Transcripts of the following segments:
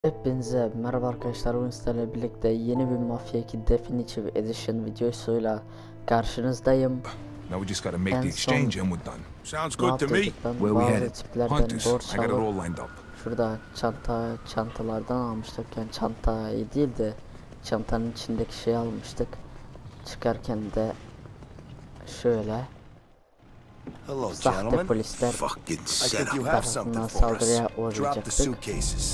Hepinize merhaba arkadaşlar, bugün sizlerle birlikte yeni bir Mafia 2 Definitive Edition videosuyla karşınızdayım. Now we just gotta make the En son exchange and we're done. Sounds ne good to me. yaptık? Ben Where we bazı headed? tiplerden Hunters. borç I got it alıp all lined up. şurada çantalardan almıştık, yani çantayı değil de çantanın içindeki şeyi almıştık. Çıkarken de şöyle Hello, sahte gentlemen. polisler Fucking I think you have tarafından something for us. saldırıya Drop the uğrayacaktık. suitcases.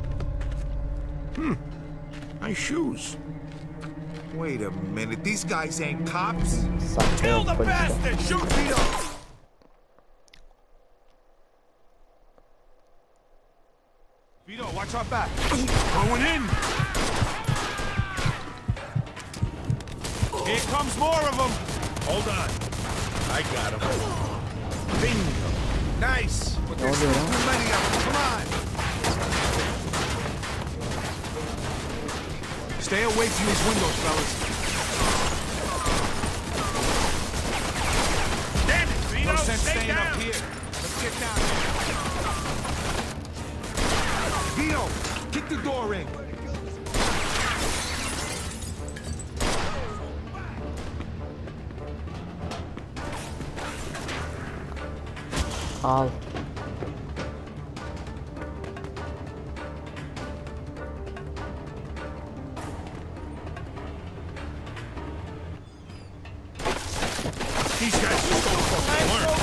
Nice shoes. Wait a minute, these guys ain't cops. Sahte Kill the polisler. bastard! Shoot Vito! Vito, watch our back. Going in. Here comes more of them. Hold on. I got him. Bingo. Nice. But there's oluyor still lan? too many of them. Come on. Stay away from these windows, fellas. Damn it, Vito! No sense Stay staying down. up here. Let's get down here. Vito, kick the door in. Al. These guys just don't fucking learn.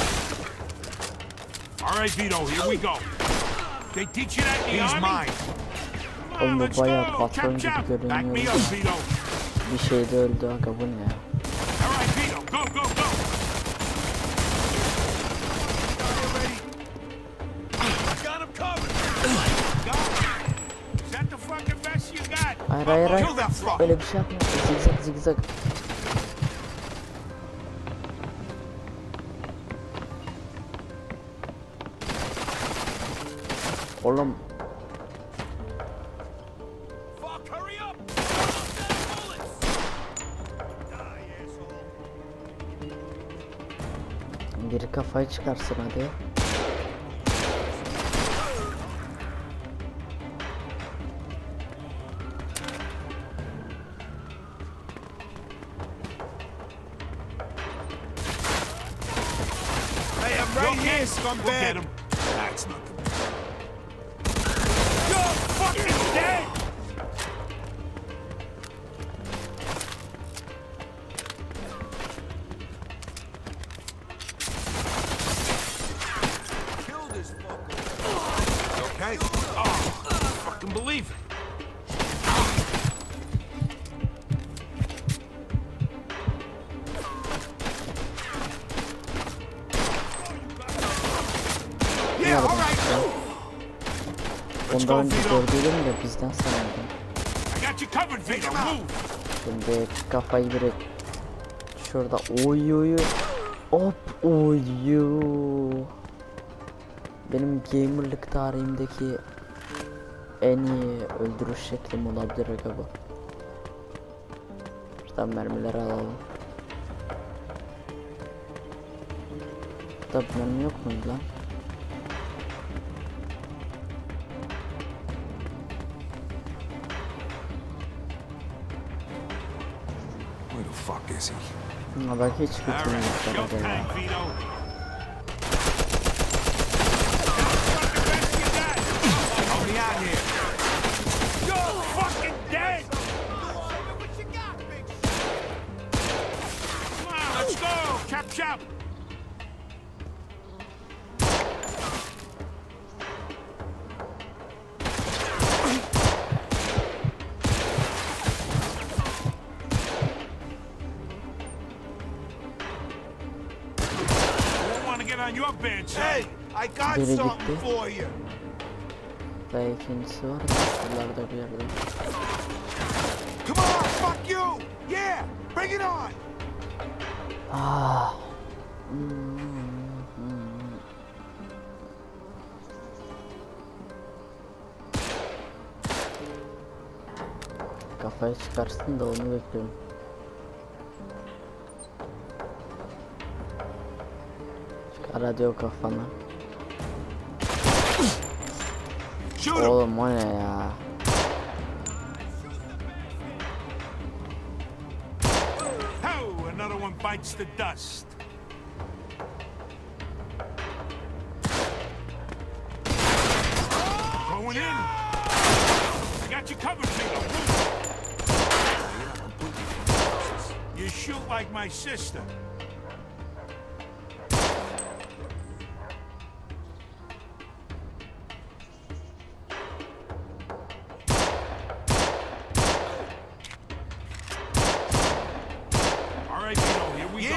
All right, Vito, here we go. They teach you that in the army? mine. Come on, Oğlum bu let's bayağı go. patron Chop gibi chop. Back me görünüyor. up, Vito. Bir şey de öldü aga, bu ne ya? All right, Vito, go, go, go. Got him covered. Go. Is that the fucking best you got? Hayır hayır hayır. Kill that fuck. Öyle bir şey yapma. Zigzag zigzag. Oğlum Fuck, hurry up. biri kafayı çıkarsın hadi. Hey, I'm Right right here, Go get scumbag. him. That's nothing. You're fucking dead. Kill this fucker. Okay? Oh, I fucking believe it. Yeah, all right. Ondan önce gördüydüm de bizden sanırdım. I got you covered, Vito. Move. Şimdi kafayı biri şurada oy. Hop oy. Benim gamerlık tarihimdeki en iyi öldürüş şeklim olabilir aga bu. Şuradan mermileri alalım. Burada mermi yok muydu lan? Where the fuck is he? Ama bak hiç All fikrim right, yok go aga ya. tank, Vito. Fucking best you got. Help me out here. You're fucking dead. Come on, let's go. Chop chop. I don't want to get on your bed, son. Hey, I got Biri something gitti. for you. Daha ikincisi var da şuralarda bir yerde. Come on, fuck you. Yeah, bring it on. Ah. Kafayı çıkarsın da onu bekliyorum. Çıkar hadi o kafanı. Shoot him. Oğlum o ne ya? Oh, another one bites the dust. Going in. I got you covered, Vito. You shoot like my sister. All right, Vito, here we go.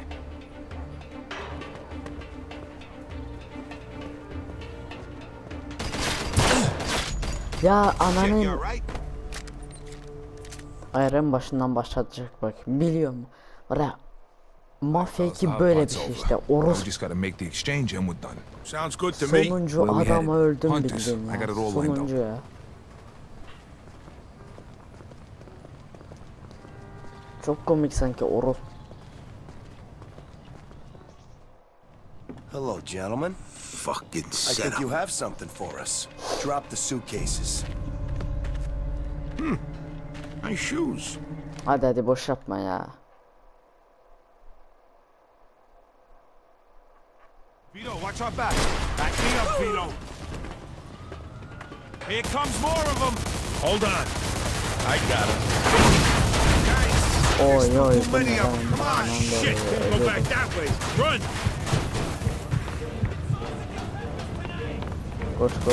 Ya Shit, ananın you all right? ayarın başından başlatacak bak. Biliyorum. Var ya. Mafya Fellas, 2 our böyle bir part's şey over. işte. Now we Orospu just gotta make the exchange and we're done. Sounds good to me. sonuncu Where we adamı headed? öldüm Hunters. bildin I ya. got it all lined up. Sonuncu ya. Çok komik sanki orospu. Hello, gentlemen. Fucking I set think up. you have something for us. Drop the suitcases. My shoes. Hadi boş yapma ya. Vito, watch our back. Back me up, Vito. Here comes more of them. Hold on. I got him. Oy oy. Too many of them. Come on, shit. Go back that way. Run. Koş koş.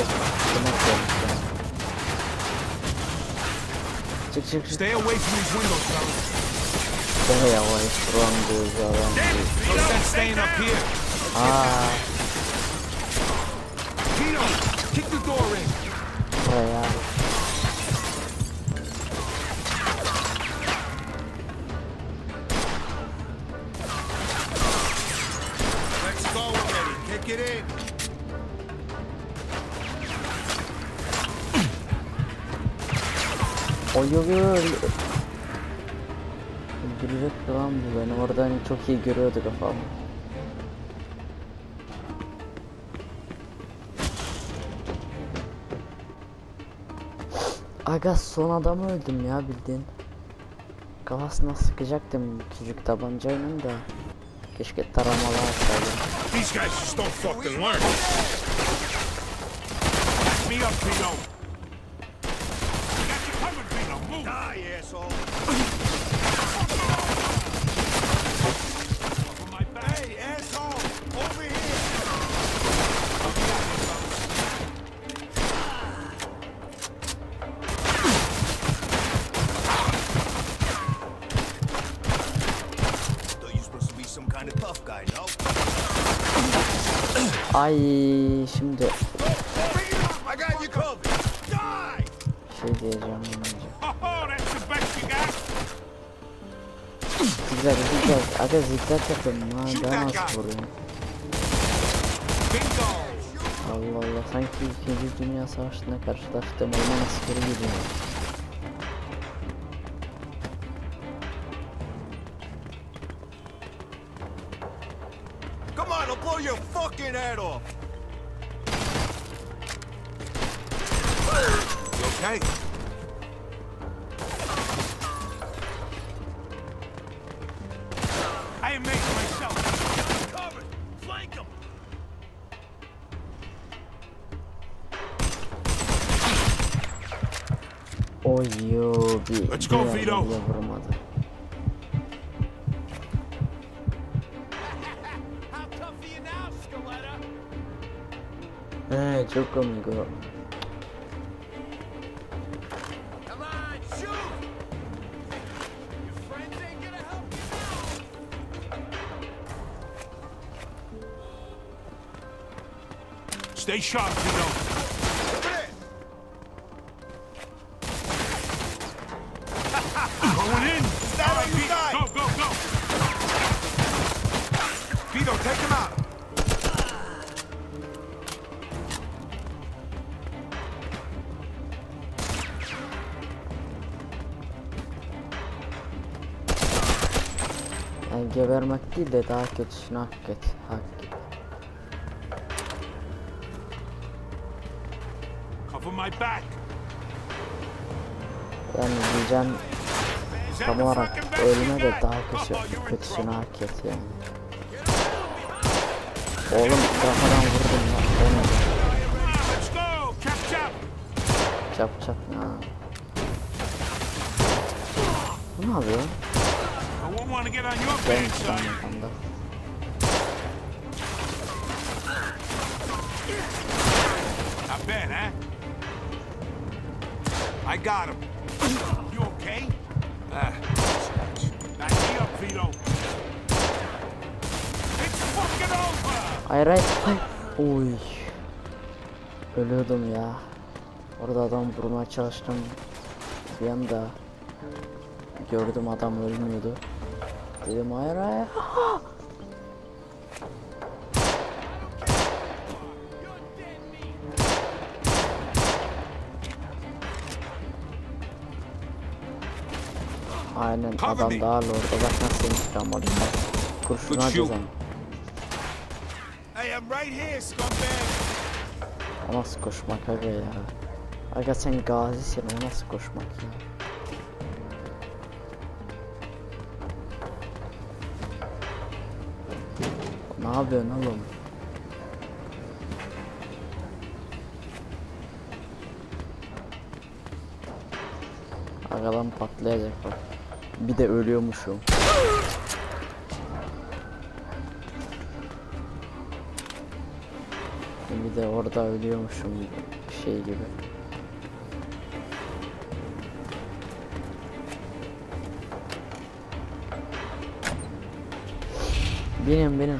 Çık çık çık. Stay away from these windows, fellas. Stay away from these No sense staying up here. Aa, Vito, kick the door in. buraya. Let's go already. Kick it in. Oy oy oy. Öldürecek lan bu beni. Oradan çok iyi görüyordu kafamı. Aga son adamı öldüm ya bildiğin. Kafasına sıkacaktım küçük tabancayla da. Keşke taramalı atsaydım. These guys just don't fucking learn. Back me up, Vito. I got you covered, Vito. Move. Die, asshole. Over my back. Hey, asshole. Over here. Thought you supposed to be some kind of tough guy, no? Ay şimdi Bring it up. I got you covered. Die. şey diyeceğim önce. Oh, that's the best you got. Zigzag zigzag. Aga zigzag yapıyorum ha. Ben nasıl vuruyorum? Bingo. Allah Allah sanki 2. Dünya Savaşı'nda karşılaştığım Alman askeri gibi. Come on, I'll blow your fucking head off. You okay? I am making myself covered. Flank him. Oy yo bir. Let's go, bir Vito. yerde bile vurmadı. How tough are you now, Scaletta? He çok komik o. Come on, shoot! Your friends ain't gonna help you. Stay sharp, Vito. Going in. All right, Vito, go, go, go. Vito, take him out. Yani gebermek değil de daha kötüsünü hak et. Hak et. Cover my back. Yani diyeceğim Is that tam the olarak fucking best ölme you de got? daha Oh, you're in kötüsünü trouble. hak et yani. Oğlum kafadan vurdum lan. O ne? Come on, let's go. Chop chop. Çap çap ya. Bu ne yapıyor? I won't want to get on your Ben bad side. sandım. Not bad, huh? I got him. You okay? Back me up, Vito. It's fucking over! Hayır hayır hayır. Oy. Ölüyordum ya. Orada adam vurmaya çalıştım. Bir anda gördüm adam ölmüyordu. Dedim hayır hayır. Aynen adam daha orada bak nasıl intikam alıyor. Kurşuna cezam. Hey, I'm right here, scumbag. O nasıl koşmak aga ya. Aga sen gazisin, o nasıl koşmak ya. Ne yapıyorsun oğlum? Agadan patlayacak bak. Bir de ölüyormuşum. Bir de orada ölüyormuşum şey gibi. Benim.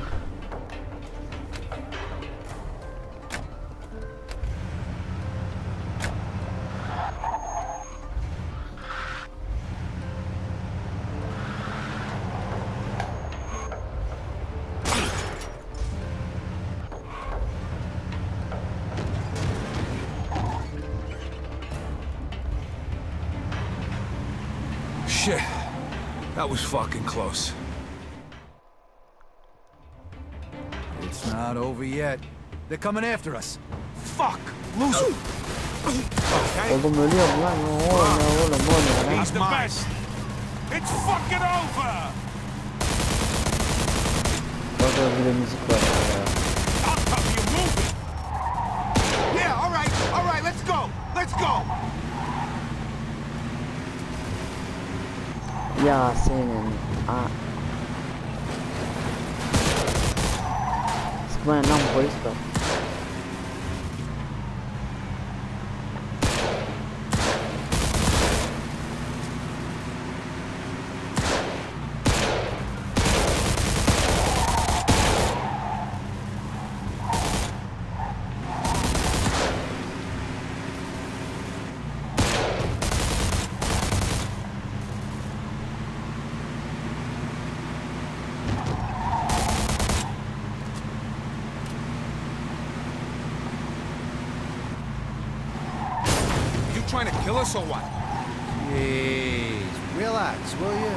Shit. That was fucking close. It's not over yet. They're coming after us. Fuck! Lose him! Okay? Oğlum ölüyorum lan. O ne lan? He's the best. It's fucking over! Orada bir de müzik var ya. I'll cover you, move it! Yeah, all right, let's go. Let's go. Ya senin. Sıkmayın lan polis var. Trying to kill us or what? Jeez, relax, will you?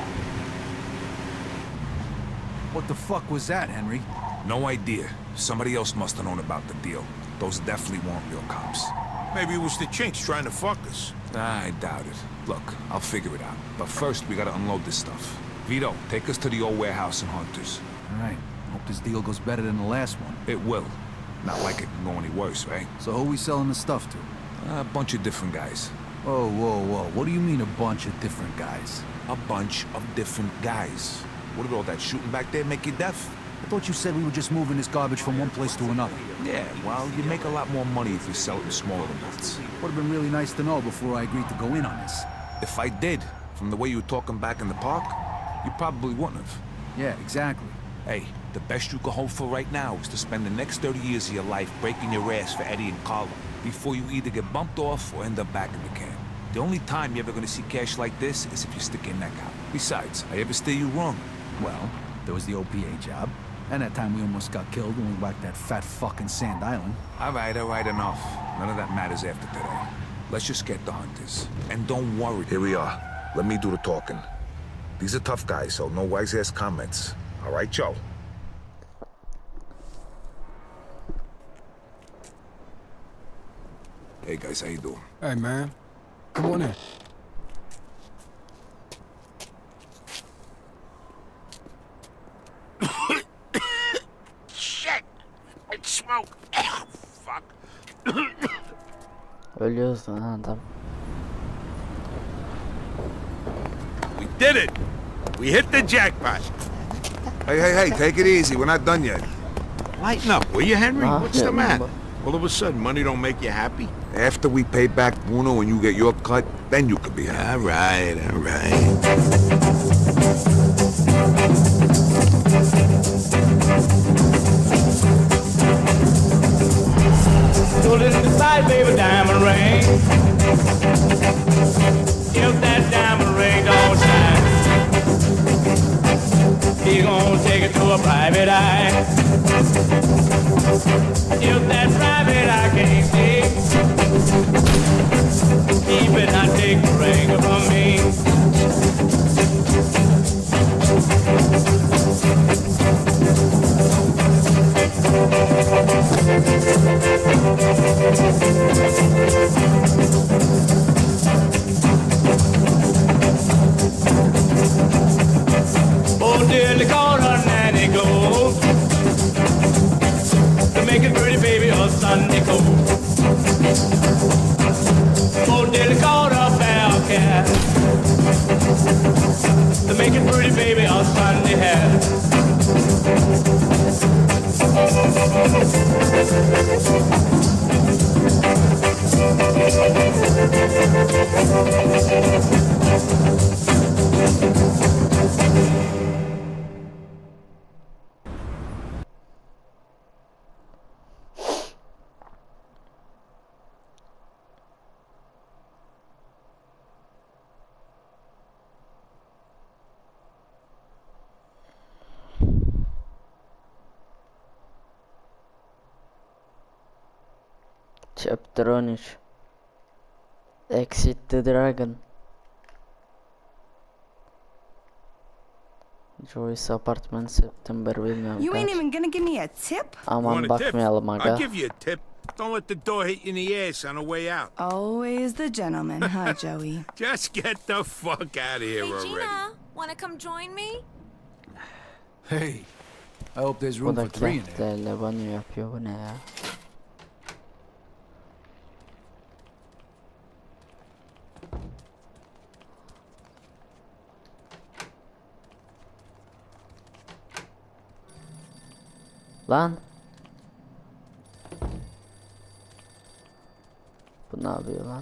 What the fuck was that, Henry? No idea. Somebody else must have known about the deal. Those definitely weren't real cops. Maybe it was the chinks trying to fuck us. I doubt it. Look, I'll figure it out. But first, we gotta unload this stuff. Vito, take us to the old warehouse in Hunters. All right, hope this deal goes better than the last one. It will. Not like it can go any worse, right? So who we selling the stuff to? A bunch of different guys. Whoa, whoa, whoa. What do you mean a bunch of different guys? A bunch of different guys. What did all that shooting back there make you deaf? I thought you said we were just moving this garbage from one place to another. Yeah, well, you make a lot more money if you sell it in smaller amounts. Would have been really nice to know before I agreed to go in on this. If I did, from the way you were talking back in the park, you probably wouldn't have. Yeah, exactly. Hey, the best you can hope for right now is to spend the next 30 years of your life breaking your ass for Eddie and Carlo before you either get bumped off or end up back in the camp. The only time you're ever gonna see cash like this is if you stick your neck out. Besides, I ever steer you wrong? Well, there was the OPA job, and that time we almost got killed when we whacked that fat fucking Sand Island. All right, enough. None of that matters after today. Let's just get the Hunters. And don't worry. Here we are. Let me do the talking. These are tough guys, so no wise-ass comments. All right, Joe? Hey guys, how you doing? Hey, man. Come on in. Shit! It's smoke! Fuck! Ölüyoruz lan adam. We did it! We hit the jackpot! Hey, take it easy. We're not done yet. Lighten up, will you, Henry? Ah, What's the yeah, matter? All of a sudden, money don't make you happy? After we pay back Bruno and you get your cut, then you could be happy. All right. Put it inside, baby, diamond ring. If that diamond ring don't shine, he gonna take it to a private eye. If that private eye can't see, he better not take the ring from me. Oh, dear, the corner nanny go to make it pretty baby a Sunday coat. Oh, dear, the corner bell cat to make it pretty baby a Sunday hat. Chapter 13. Exit the Dragon. Joyce Apartment September bilmiyorum You ain't kaç. even gonna give me a tip? Aman Want a tip? bakmayalım aga. I'll give you a tip. Don't let the door hit you in the ass on the way out. Always the gentleman, huh, Joey? Just get the fuck out of here Hey, already. Gina, wanna come join me? Hey, I hope there's Bu room da for 3 in there. kentlerle banyo yapıyor, bu ne ya? Lan. Bu ne yapıyor lan?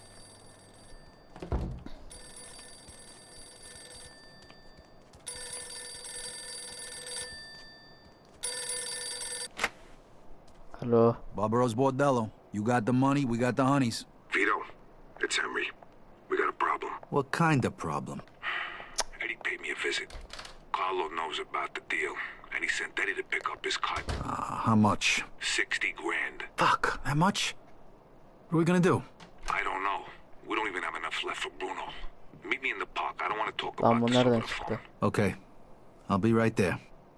Hello. Barbaro's Bordello. You got the money, we got the honeys. Vito, it's Henry. We got a problem. What kind of problem? Eddie paid me a visit. Carlo knows about the deal, and he sent Eddie to pick up his cut. How much? 60 grand. Fuck, that much? What are we gonna do? I don't know. We don't even have enough left for Bruno. Meet me in the park. I don't want to talk Lan about bu this over nereden the çıktı? phone. Okay, I'll be right there.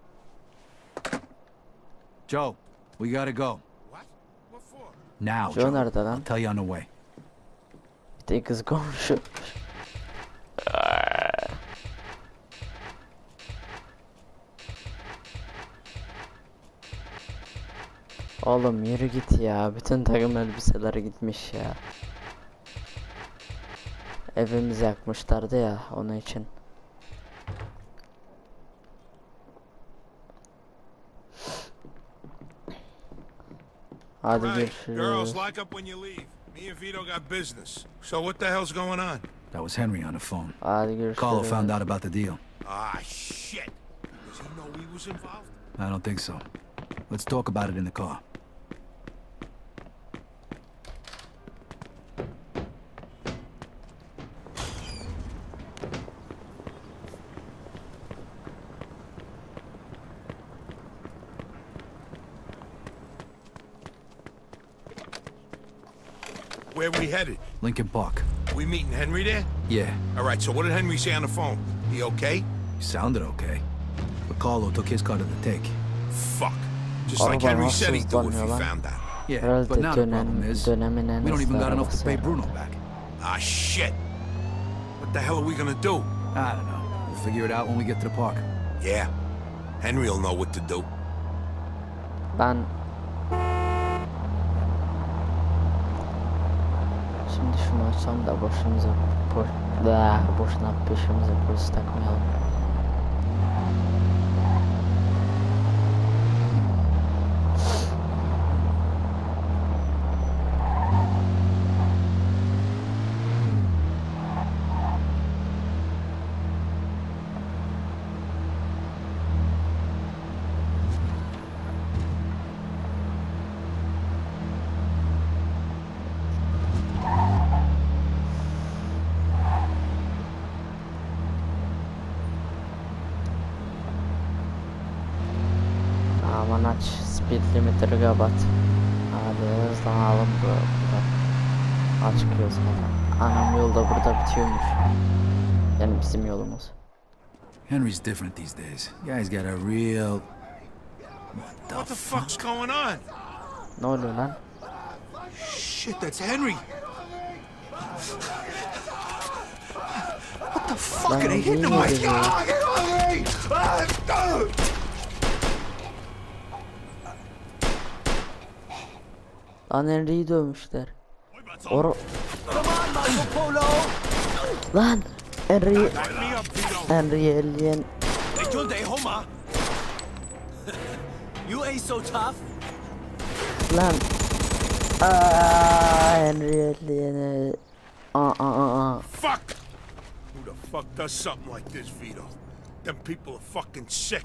Joe, we gotta go. What? What for? Now, Joe Joe. nerede I'll lan? tell you on the way. Bir tek kız konuşuyor. Oğlum yürü git ya. Bütün takım elbiseler gitmiş ya. Evimizi yakmışlardı ya onun için. Hadi Right. görüşürüz. Girls, lock up when you leave. Me and Vito got business. So what the hell's going on? That was Henry on the phone. Hadi görüşürüz. Carlo found out about the deal. Ah, shit. Does he know we was involved? I don't think so. Let's talk about it in the car. Where we headed? Lincoln Park. We meeting Henry there? Yeah, All right, so what did Henry say on the phone? He okay? he sounded okay. But Carlo took his cut of the take. Fuck. Just like Araba Henry nasıl said he'd do if he hızlanıyor lan? found out. Yeah, Herhalde but now the problem is, dönemin en we don't even got hızlı enough to pay arabası Bruno herhalde. back. Ah, shit. What the hell are we gonna do? I don't know. We'll figure it out when we get to the park. Yeah. Henry'll know what to do. Ben şimdi şunu açsam da boşuna peşimize polis takmayalım. Aman aç, speed limiteri kapat. Hadi hızlanalım burada. Açıkıyoruz falan. Anam yolda burada bitiyormuş. Yani bizim yolumuz. Henry's different these days. Guy's got a real... What the fuck's going on? Ne oluyor lan? Shit, that's Henry. What the fuck Lan are they hitting him iyi with? ya. Get off me! Lan Henry'yi dövmüşler. Lan Henry'yi elleyen You ain't so tough. lan Henry'yi elleyene Fuck! Who the fuck does something like this, Vito? Them people are fucking sick.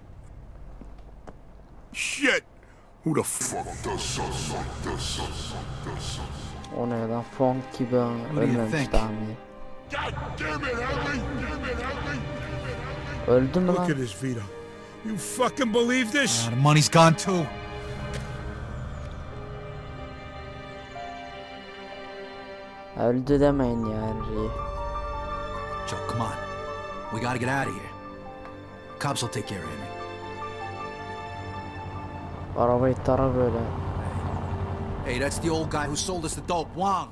Shit! Who the fuck does something like this? o ne lan funk gibi ölmemiş think? daha iyi. God damn it, Henry! Damn it, Henry! Öldü mü Look lan? at this, Vito. You fucking believe this? The money's gone too. Öldü demeyin ya Henry'yi. Joe, come on. We gotta get out of here. Cops will take care of Henry. Arabayı tara böyle. Hey, that's the old guy who sold us the dope, Wang.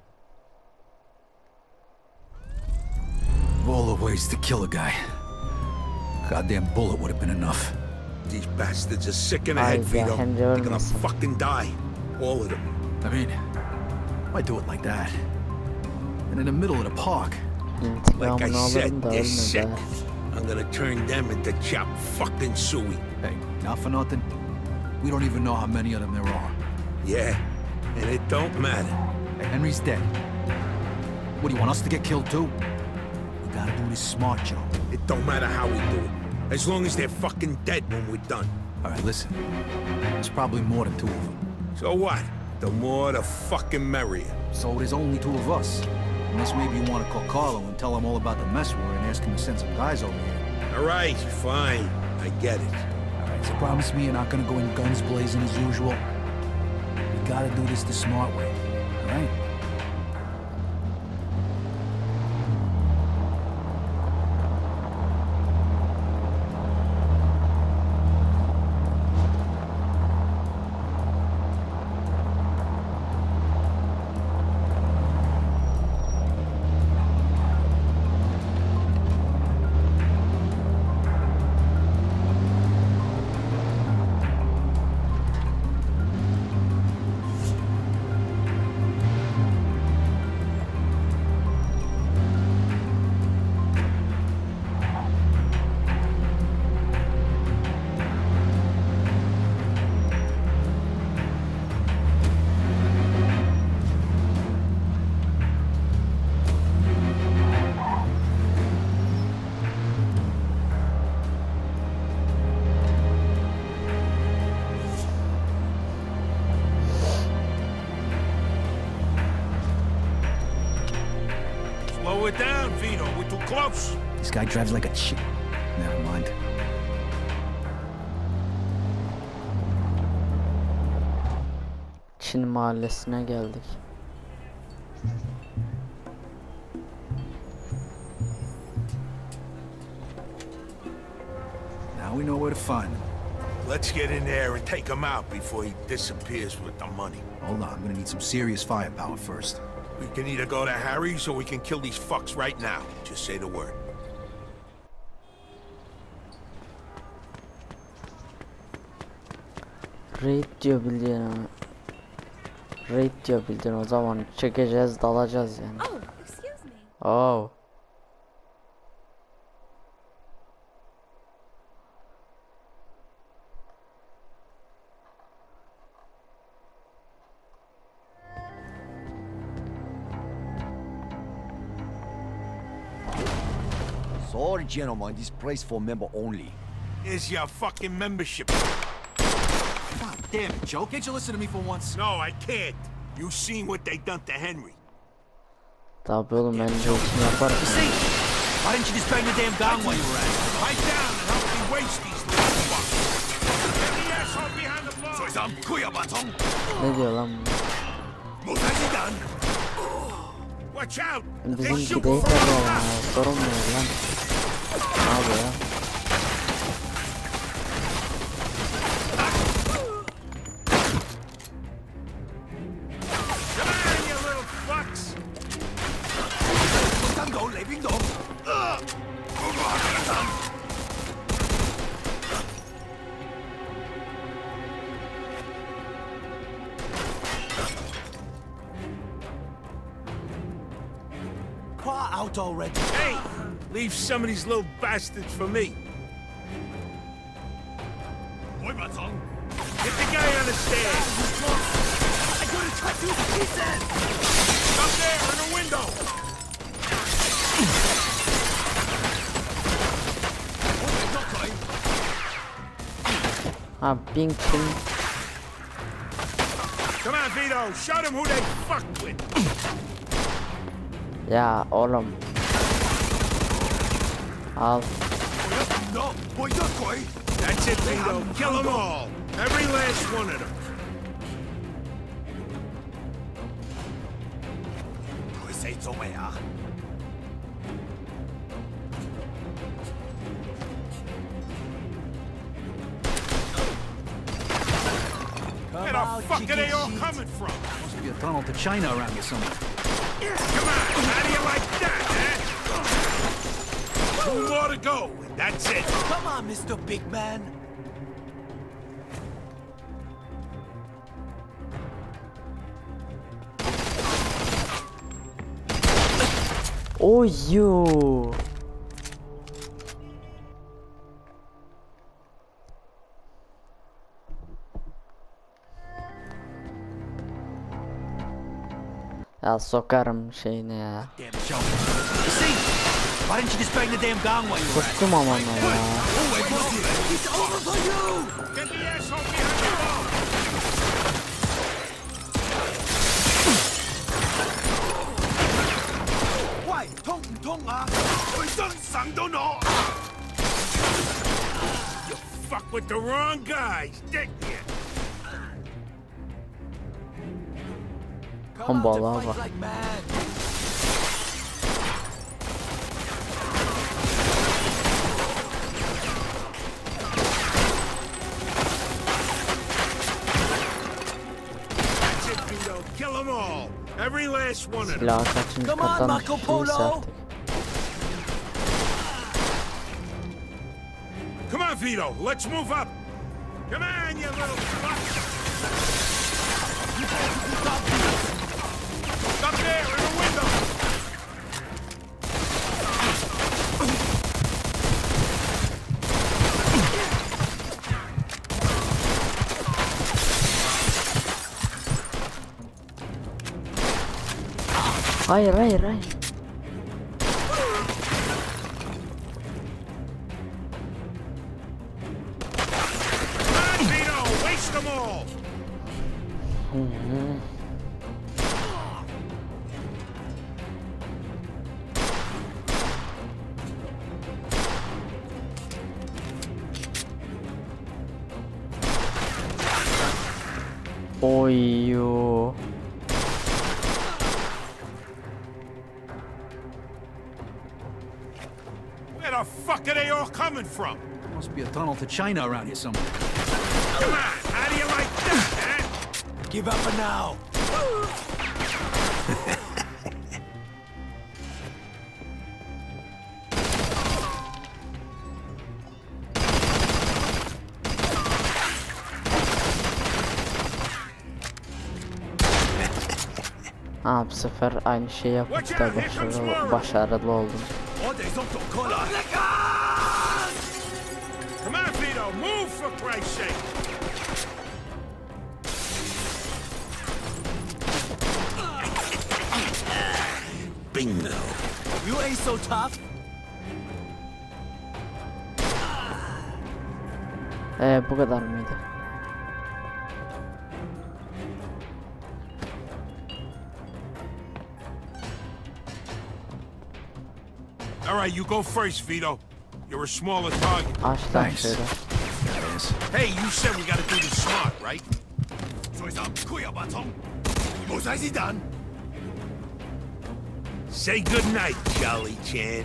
Of all the ways to kill a guy, goddamn bullet would have been enough. These bastards are sick in the Ay head, ya, Vito. Henry They're gonna ölmesin. fucking die. All of them. I mean, why do it like that? And in the middle of the park. Like I İntikamını said, alırım da they're ölmedi sick. ha. I'm gonna turn them into chopped fucking suey. Hey, not for nothing. We don't even know how many of them there are. Yeah, and it don't matter. Hey, Henry's dead. What, do you want us to get killed too? We gotta do this smart, Joe. It don't matter how we do it. As long as they're fucking dead when we're done. All right, listen. There's probably more than two of them. So what? The more the fucking merrier. So there's only two of us. Unless maybe you want to call Carlo and tell him all about the mess we're in and ask him to send some guys over here. All right, fine. I get it. All right, so promise me you're not gonna go in guns blazing as usual. We gotta do this the smart way, all right? Slow it down, Vito. We're too close. This guy drives like a chick. Never mind. Çin mahallesine geldik. Now we know where to find them. Let's get in there and take him out before he disappears with the money. Hold on, I'm gonna need some serious firepower first. We can either go to Harry's or we can kill these fucks right now. Just say the word. Raid diyor bildiğin ama. Raid diyor bildiğin, o zaman çekeceğiz, dalacağız yani. Oh, excuse me. Oh. Sorry, gentlemen, this place for member only. Here's your fucking membership. God damn it, Joe. Can't you listen to me for once? No, I can't. You seen what they done to Henry. Tabii oğlum, ben de işini yaparım. See? Why didn't you just bang the damn gong while you were at it? Pipe down and help me waste these little fucks. Get the asshole behind the bar. Ne diyor lan bu? Watch out. Bizim gideyi tabii ya. Sorun mu lan? Ne yapıyor ya? Car out already. Hey, leave some of these little bastards for me. Get the guy on the stairs. I gotta cut you to pieces. Up there in the window. Ha, ping. Come on, Vito. Show them who they fucked with. Ya oğlum. Al. No, boy, don't go. That's it, Vito. Kill them all. Every last one of them. Where the fuck are they all coming from? Must be a tunnel to China around here somewhere. Come on, how do you like that, eh? 2 more to go, and that's it. Come on, Mr. Big Man. Oh you. Ya sokarım şeyine ya. Damn it, Joe. See? Why didn't you just bang the damn gong while you were at it? Kustum ama ya. It's over for you. Get the asshole behind the wall. Why? Tong ah. You fuck with the wrong guys, didn't you? Come balığa bak. Like man. That's it, Vito. Kill them all. Every last one of them. Silahı kaçıncı Come on, kattan Marco Polo. düştüyse artık. Come on, Vito. Let's move up. Come on, you little fuck. Up there in the window. Hayır. Come on, Vito. Waste them all. Oy you. Where the fuck are they all coming from? Must be a tunnel to China around here somewhere. Come on, how do you like that, huh? Give up for now. Ha, bu sefer aynı şeyi yapıp da başarılı oldum. Come on, Vito, move for Christ's sake. Bingo. You ain't so tough. Bu kadar mıydı? All right, you go first, Vito. You're a smaller target. Açtan şöyle. Hey, you said we gotta do this smart, right? Say goodnight, Jolly Chan.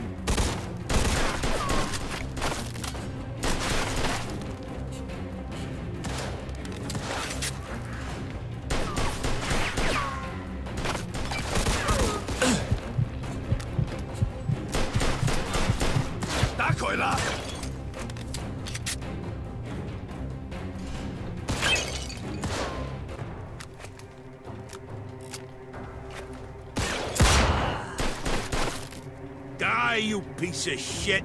Die, you piece of shit!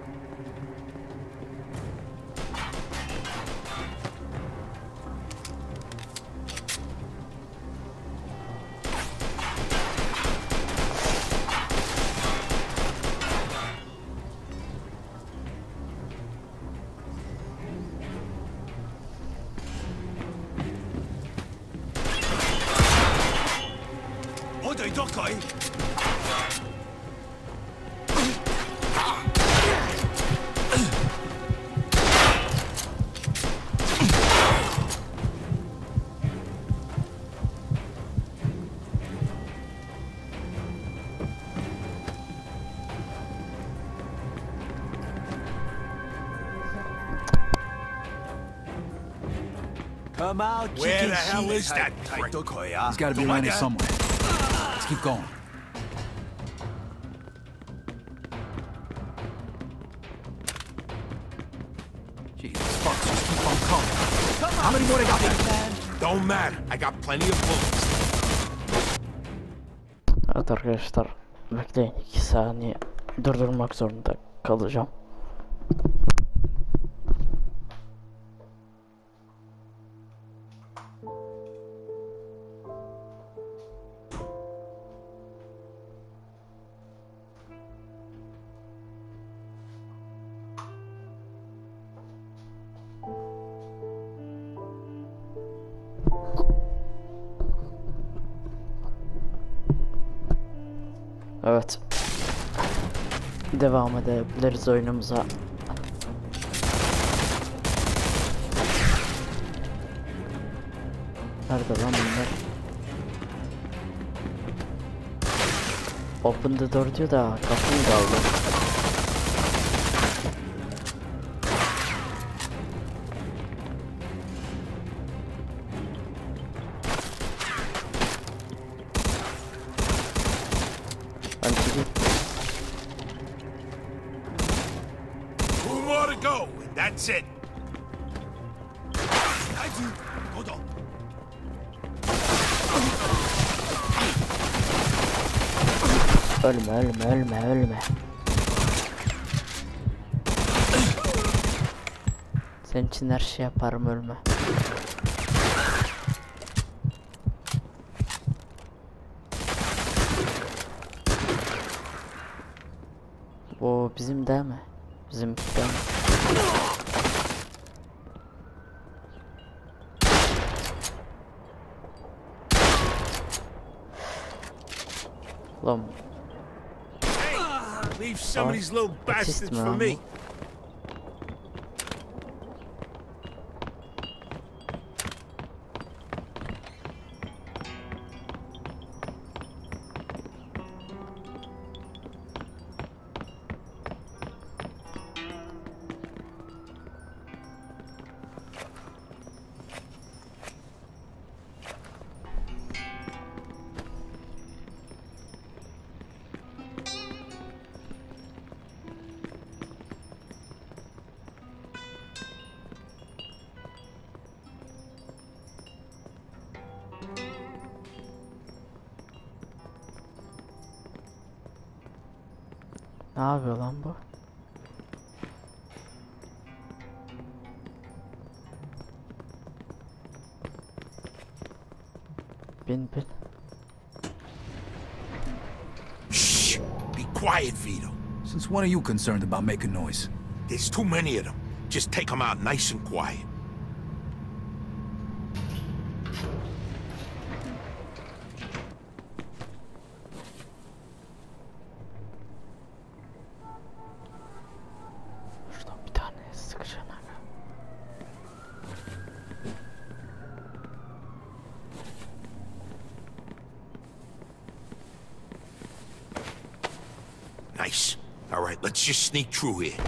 Come out, Where the hell is that prick? He's got to be around here somewhere. Let's keep going. Jesus, fuck, just keep on coming. How many more they got there? Don't matter. I got plenty of bullets. Evet arkadaşlar, bekleyin 2 saniye durdurmak zorunda kalacağım. Evet. Devam edebiliriz oyunumuza. Nerede lan bunlar? Open the door diyor da kapı mı kaldı? Two more to go, and that's it. Ölme. Senin için her şey yaparım, ölme. Bu bizim değil mi? Bizim değil mi? Lan. Leave some of these little bastards for me. Ne yapıyor lan bu? Bin. Shh! Be quiet, Vito. Since when are you concerned about making noise? There's too many of them. Just take them out nice and quiet. Şuradan bir tane sıkışan aga. Nice. All right, let's just sneak through here.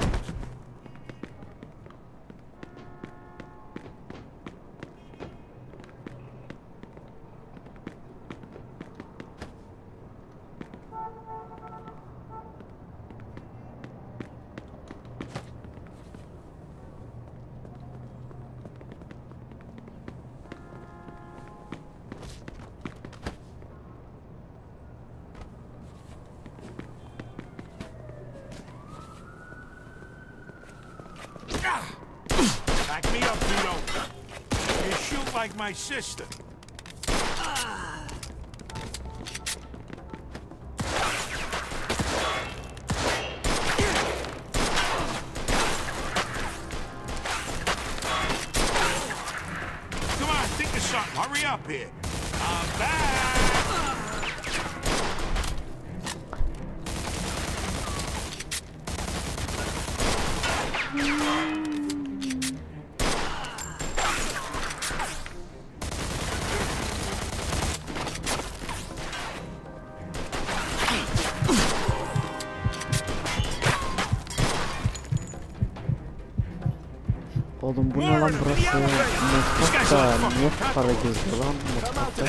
Back me up, Vito. You shoot like my sister. Come on, think of something. Hurry up here. I'm back. Oğlum bu ne lan burası? Mutfak da niye para geziyor lan mutfakta?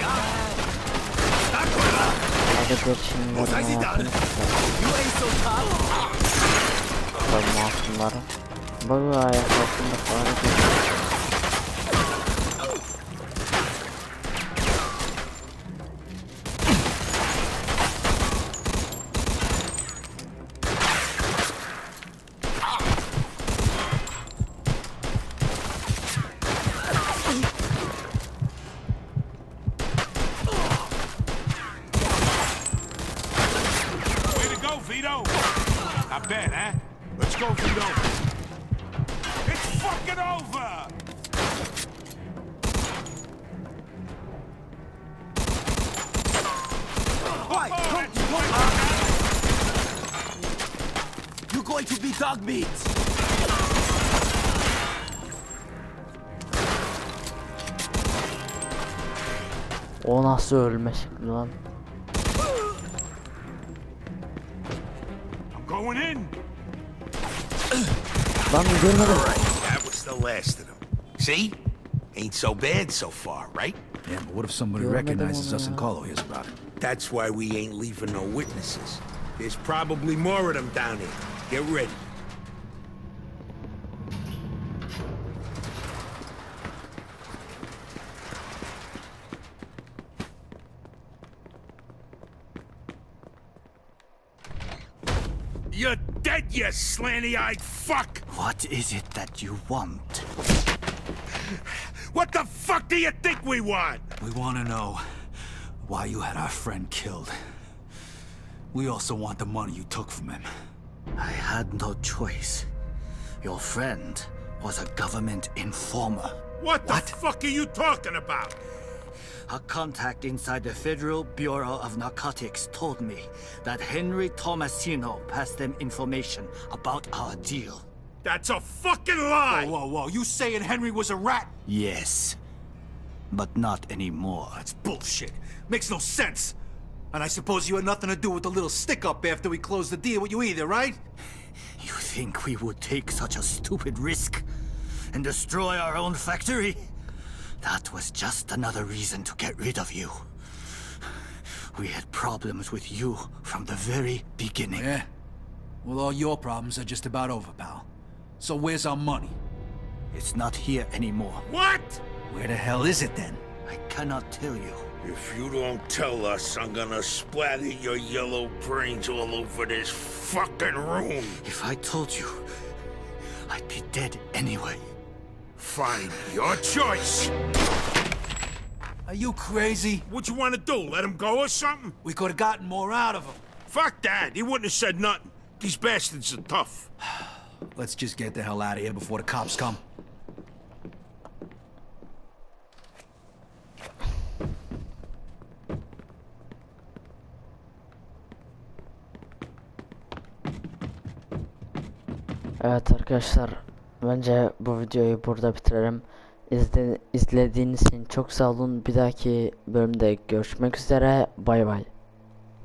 Hadi dur şimdi ne yapayım? Tabii masumları. Bu ayak altında para geziyor. Vito! Not bad, huh? Let's go, Vito. It's fucking over! You're going to be dog meat! O nasıl ölme şekli lan? Going in. Lan görmedim. That was the last of them. See? Ain't so bad so far, right? Yeah, but what if somebody recognizes us and Carlo hears about it? That's why we ain't leaving no witnesses. There's probably more of them down here. Get ready. You're dead, you slanty-eyed fuck! What is it that you want? What the fuck do you think we want? We want to know why you had our friend killed. We also want the money you took from him. I had no choice. Your friend was a government informer. What the fuck are you talking about? A contact inside the Federal Bureau of Narcotics told me that Henry Tomasino passed them information about our deal. That's a fucking lie! Whoa, whoa, you saying Henry was a rat? Yes. But not anymore. That's bullshit. Makes no sense. And I suppose you had nothing to do with the little stick-up after we closed the deal with you either, right? You think we would take such a stupid risk and destroy our own factory? That was just another reason to get rid of you. We had problems with you from the very beginning. Yeah? Well, all your problems are just about over, pal. So where's our money? It's not here anymore. What? Where the hell is it then? I cannot tell you. If you don't tell us, I'm gonna splatter your yellow brains all over this fucking room. If I told you, I'd be dead anyway. Fine, your choice. Are you crazy? What you wanna do, let him go or something? We could have gotten more out of him. Fuck that, he wouldn't have said nothing. These bastards are tough. Let's just get the hell out of here before the cops come. Evet arkadaşlar, bence bu videoyu burada bitirelim. İzlediğiniz için çok sağ olun. Bir dahaki bölümde görüşmek üzere. Bay bay.